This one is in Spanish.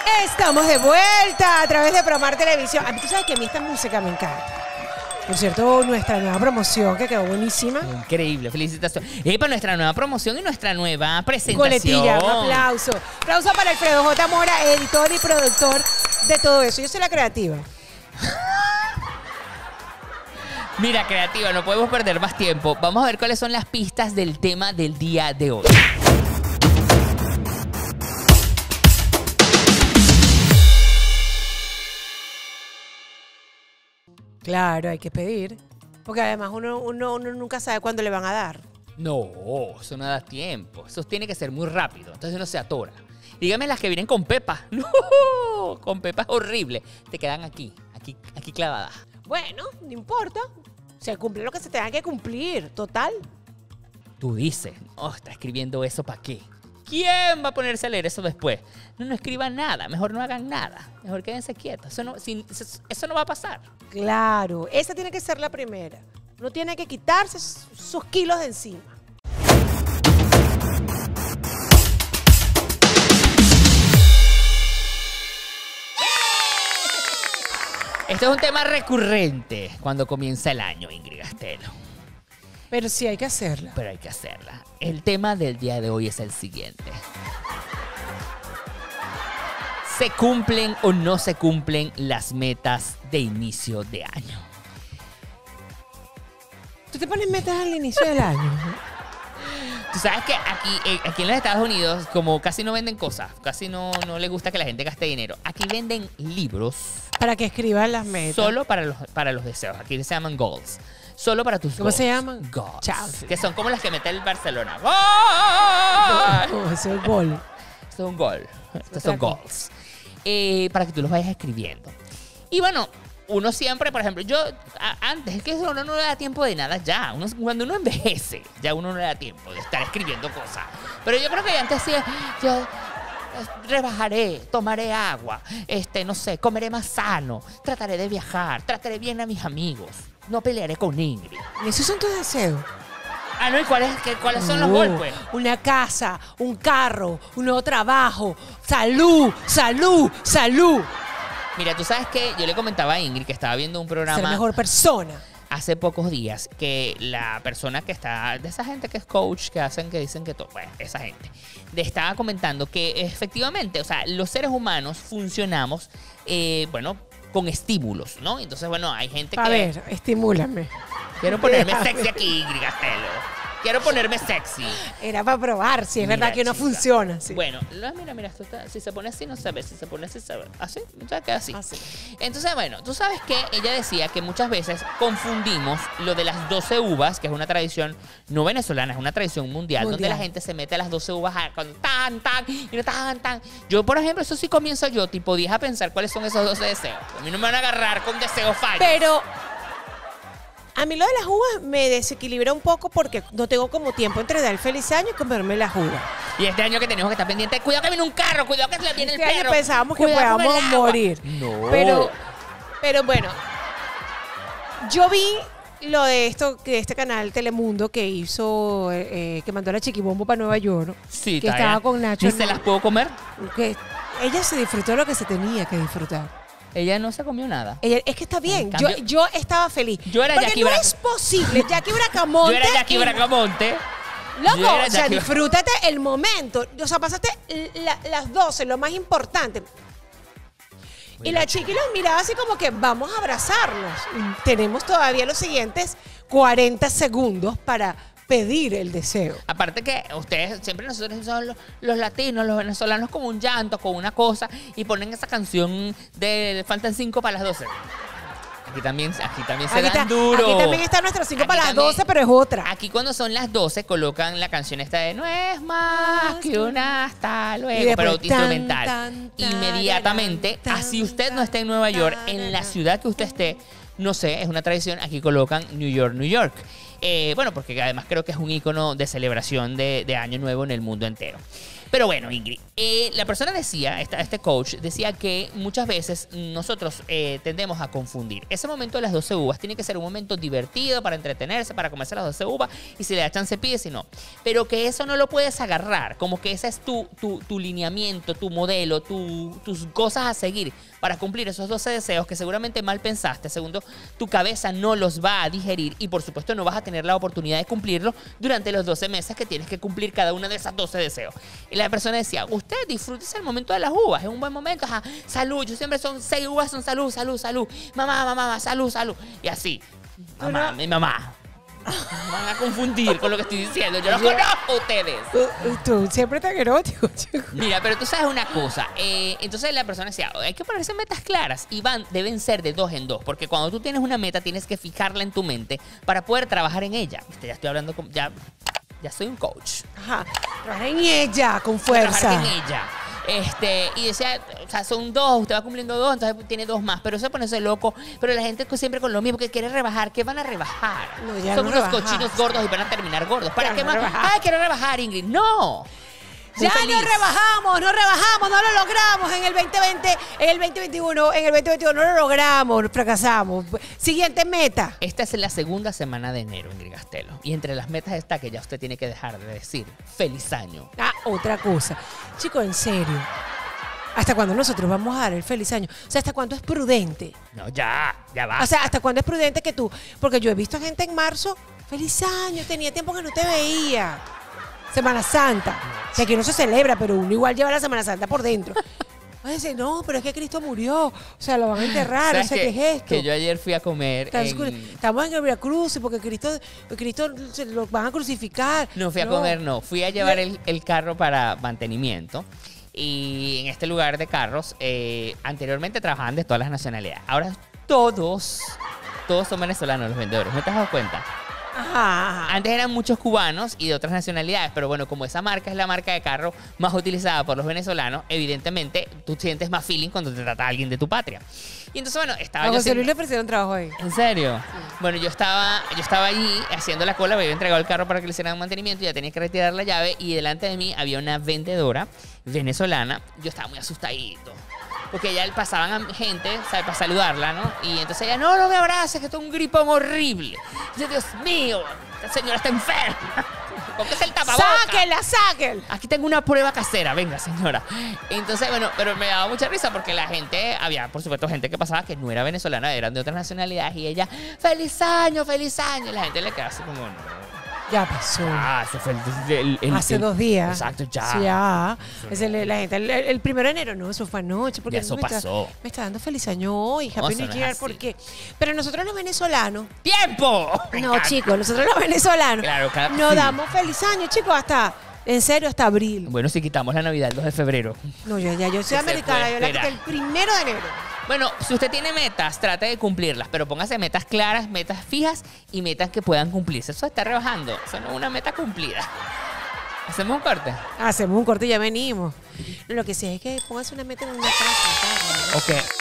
Estamos de vuelta a través de Promar Televisión. Tú sabes que a mí esta música me encanta. Por cierto, nuestra nueva promoción que quedó buenísima. Increíble, felicitaciones. Y para nuestra nueva promoción y nuestra nueva presentación. Coletilla, un aplauso. Aplauso para Alfredo J. Mora, editor y productor de todo eso. Yo soy la creativa. Mira, creativa, no podemos perder más tiempo. Vamos a ver cuáles son las pistas del tema del día de hoy. Claro, hay que pedir. Porque además uno nunca sabe cuándo le van a dar. No, eso no da tiempo. Eso tiene que ser muy rápido. Entonces uno se atora. Dígame las que vienen con pepa. No, con pepa es horrible. Te quedan aquí clavadas. Bueno, no importa. Se cumple lo que se tenga que cumplir. Total. Tú dices, oh, está escribiendo eso ¿para qué? ¿Quién va a ponerse a leer eso después? No escriban nada. Mejor no hagan nada. Mejor quédense quietos. Eso no va a pasar. Claro, esa tiene que ser la primera. Uno tiene que quitarse sus kilos de encima. Este es un tema recurrente cuando comienza el año, Ingrid Castelo. Pero sí hay que hacerla. Pero hay que hacerla. El tema del día de hoy es el siguiente. ¿Se cumplen o no se cumplen las metas de inicio de año? ¿Tú te pones metas al inicio del año? Tú sabes que aquí en los Estados Unidos, como casi no venden cosas, casi no les gusta que la gente gaste dinero, aquí venden libros. Para que escriban las metas. Solo para los deseos. Aquí se llaman goals. Solo para tus ¿Cómo goals. se llaman? Goals. Chao. Que son como las que mete el Barcelona. ¡Gol! No, ese es el gol. Esto es un gol. Estos son goals. Para que tú los vayas escribiendo. Y bueno, uno siempre, por ejemplo, yo antes, es que uno no le da tiempo de nada ya. Cuando uno envejece, ya uno no le da tiempo de estar escribiendo cosas. Pero yo creo que antes sí, yo rebajaré, tomaré agua, no sé, comeré más sano, trataré de viajar, trataré bien a mis amigos, no pelearé con Ingrid. ¿Esos son tus deseos? Ah, no, ¿y cuáles son los golpes? Una casa, un carro, un nuevo trabajo, salud, salud, salud. Mira, tú sabes que yo le comentaba a Ingrid que estaba viendo un programa. Ser mejor persona. Hace pocos días que la persona que está, de esa gente que es coach, que dicen que todo, bueno, esa gente, le estaba comentando que efectivamente, o sea, los seres humanos funcionamos, bueno, con estímulos, ¿no? Entonces, bueno, hay gente que... A ver, estimúlame. Quiero ponerme sexy aquí, Ingrid Castelo. Quiero ponerme sexy. Era para probar si es verdad que no funciona. Sí. Bueno, mira, esto si se pone así no se ve, si se pone así se ve. ¿Así? O sea, queda así. Entonces, bueno, tú sabes que ella decía que muchas veces confundimos lo de las 12 uvas, que es una tradición no venezolana, es una tradición mundial. Donde la gente se mete a las 12 uvas con tan, y no tan. Yo, por ejemplo, eso sí comienzo yo, tipo 10 a pensar cuáles son esos 12 deseos. A mí no me van a agarrar con deseos fallos. Pero... a mí lo de las uvas me desequilibra un poco porque no tengo como tiempo entre dar el feliz año y comerme las uvas. Y este año que tenemos que estar pendientes, cuidado que viene un carro, cuidado que viene el perro. Este año pensábamos que podíamos morir. No. Pero bueno, yo vi lo de este canal Telemundo que hizo, que mandó a la Chiquibombo para Nueva York. Sí, que estaba con Nacho. ¿Y se las puedo comer? Que ella se disfrutó lo que se tenía que disfrutar. Ella no se comió nada. Es que está bien. Yo estaba feliz. Yo era Jackie Bracamonte. No es posible. Jackie Bracamonte. Yo era Jackie Bracamonte. Loco, o sea, disfrútate el momento. O sea, pasaste las 12, lo más importante. Y la chica los miraba así como que vamos a abrazarnos. Y tenemos todavía los siguientes 40 segundos para pedir el deseo. Aparte que ustedes, siempre nosotros son los latinos, los venezolanos, como un llanto, con una cosa, y ponen esa canción de faltan 5 para las 12. Aquí también se dan duro. Aquí también está nuestro 5 para las 12, pero es otra. Aquí cuando son las 12 colocan la canción esta de no es más que una hasta luego, pero instrumental. Inmediatamente, así usted no esté en Nueva York, en la ciudad que usted esté, no sé, es una tradición, aquí colocan New York, New York. Bueno, porque además creo que es un ícono de celebración de Año Nuevo en el mundo entero. Pero bueno, Ingrid, la persona decía, este coach, decía que muchas veces nosotros tendemos a confundir. Ese momento de las 12 uvas tiene que ser un momento divertido para entretenerse, para comerse las 12 uvas, y si le da chance pide, si no. Pero que eso no lo puedes agarrar, como que ese es tu lineamiento, tu modelo, tus cosas a seguir para cumplir esos 12 deseos que seguramente mal pensaste. Segundo, tu cabeza no los va a digerir y por supuesto no vas a tener la oportunidad de cumplirlo durante los 12 meses que tienes que cumplir cada uno de esas 12 deseos. Y la persona decía, usted disfrútese el momento de las uvas, es un buen momento, ajá, salud, yo siempre son 6 uvas, son salud, salud, salud, mamá, salud, salud, y así, mamá, mi mamá. Van a confundir con lo que estoy diciendo. Yo los conozco a ustedes. Tú siempre tan erótico, chico. Mira, pero tú sabes una cosa. Entonces la persona decía, hay que ponerse metas claras y deben ser de 2 en 2. Porque cuando tú tienes una meta tienes que fijarla en tu mente para poder trabajar en ella. ¿Viste? Ya estoy hablando con... Ya soy un coach. Ajá. Trabajar en ella con fuerza. Trabajar en ella. Y decía, o sea, son 2, usted va cumpliendo 2, entonces tiene 2 más. Pero eso ponerse loco. Pero la gente siempre con lo mismo, que quiere rebajar. ¿Qué van a rebajar? No, ya son no unos rebajas. cochinos gordos y van a terminar gordos. ¿Para Ya qué no más? rebajas. Ay, quiero rebajar, Ingrid. ¡No! Ya no rebajamos, no lo logramos en el 2020, en el 2021, en el 2021 no lo logramos, fracasamos. Siguiente meta. Esta es la segunda semana de enero, Ingrid Castelo. Y entre las metas está que ya usted tiene que dejar de decir feliz año. Ah, otra cosa. Chicos, en serio. ¿Hasta cuándo nosotros vamos a dar el feliz año? O sea, ¿hasta cuándo es prudente? No, ya va. O sea, ¿hasta cuándo es prudente que tú? Porque yo he visto gente en marzo, feliz año, tenía tiempo que no te veía. Semana Santa. O sea, que no se celebra, pero uno igual lleva la Semana Santa por dentro. Va a decir, no, pero es que Cristo murió. O sea, lo van a enterrar. O sea, ¿qué es esto? Que yo ayer fui a comer Estamos en el Via Cruz porque Cristo se lo van a crucificar. No fui a comer, no. Fui a llevar el carro para mantenimiento. Y en este lugar de carros, anteriormente trabajaban de todas las nacionalidades. Ahora todos son venezolanos los vendedores. ¿No te has dado cuenta? Ajá. Antes eran muchos cubanos y de otras nacionalidades, pero bueno, como esa marca es la marca de carro más utilizada por los venezolanos, evidentemente tú sientes más feeling cuando te trata a alguien de tu patria. Y entonces, bueno, estaba A yo... José Luis le ofrecieron trabajo ahí. ¿En serio? Sí. Bueno, yo estaba allí haciendo la cola, me había entregado el carro para que le hicieran mantenimiento, ya tenía que retirar la llave y delante de mí había una vendedora venezolana. Yo estaba muy asustadito. Porque ya pasaban gente, ¿sabes? Para saludarla, ¿no? Y entonces ella, no me abraces, que esto es un gripón horrible. Y yo, Dios mío, esta señora está enferma. Póngase el tapabocas. ¡Sáquenla! Aquí tengo una prueba casera, venga, señora. Entonces, bueno, pero me daba mucha risa porque la gente, había, por supuesto, gente que pasaba que no era venezolana, eran de otras nacionalidades. Y ella, ¡feliz año, feliz año! Y la gente le quedaba así como, no. Ya pasó. Eso fue hace 2 días. Exacto, ya. Sí, ya. La gente, el 1 de enero, no, eso fue anoche. Porque ya eso pasó. Me está dando feliz año hoy, Happy New Year, ¿por qué? Pero nosotros los venezolanos. ¡Tiempo! No, chicos, nosotros los venezolanos. Claro, nos damos feliz año, chicos, hasta. En serio, hasta abril. Bueno, si quitamos la Navidad el 2 de febrero. No, yo soy americana, yo la quité el 1 de enero. Bueno, si usted tiene metas, trate de cumplirlas, pero póngase metas claras, metas fijas y metas que puedan cumplirse. Eso está rebajando, eso no es una meta cumplida. ¿Hacemos un corte? Hacemos un corte y ya venimos. Lo que sí es que póngase una meta en una casa. Ok.